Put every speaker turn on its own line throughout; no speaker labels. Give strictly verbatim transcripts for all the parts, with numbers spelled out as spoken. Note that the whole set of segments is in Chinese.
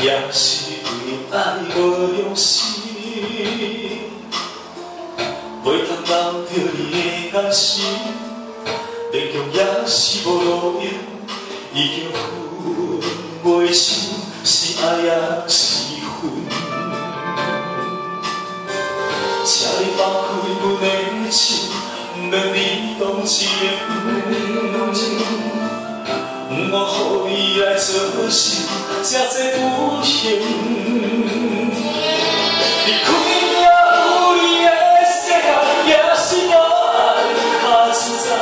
也是对爱无用心，袂通留着你的眼神，勉强也是无路用，已经分袂清是爱也是恨。请你放开阮的心，毋免你同情，毋愿予伊来做心，这多不幸。离开了有你的世界，也是无爱较自在。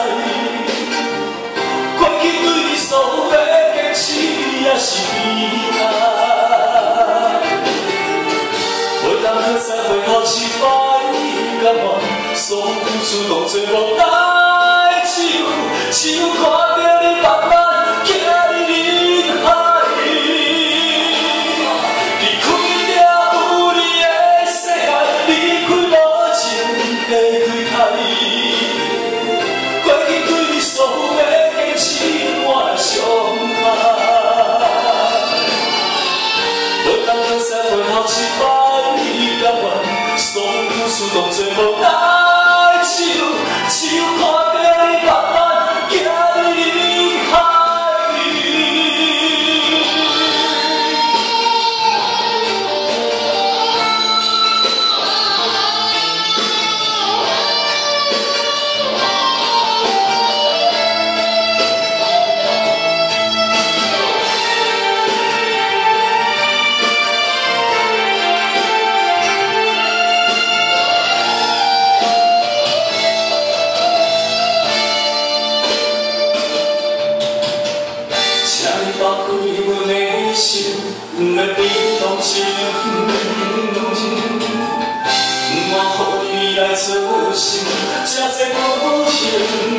过去对你所有的坚持，也是悲哀。袂当搁再回头失败。 甘愿所付出拢做无代志，只有看到你慢慢行入人海。离开了有你的世界，离开无情的对待。过去对你所有的坚持，我的伤害。袂当搁再回头失败，甘愿。 所付出拢做无代志，只有看到你慢慢行入人海。毋免你同情，毋愿予伊来做心，这多不幸。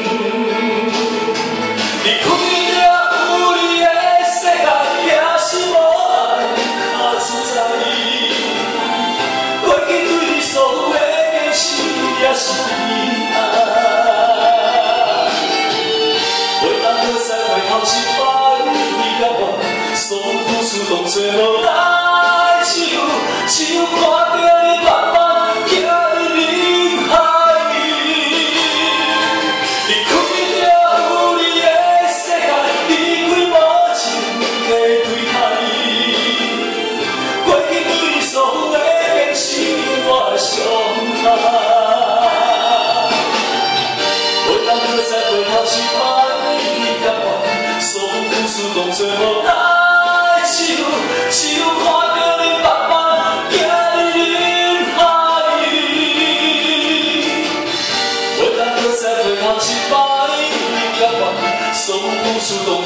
离开了有你的世界，也是无爱较自在。过去对你所有的坚持，也是悲哀。袂当搁再回头失败，你甘愿？ 所付出拢做无代志，只有看到你慢慢行入人海。离开了有你的世界，离开无情的对待。过去对你所有的坚持，我的伤害。袂当搁再回头失败，甘愿所付出拢做无代。 只有看到你慢慢行入人海，袂当搁再回头失败，甘愿所付出拢。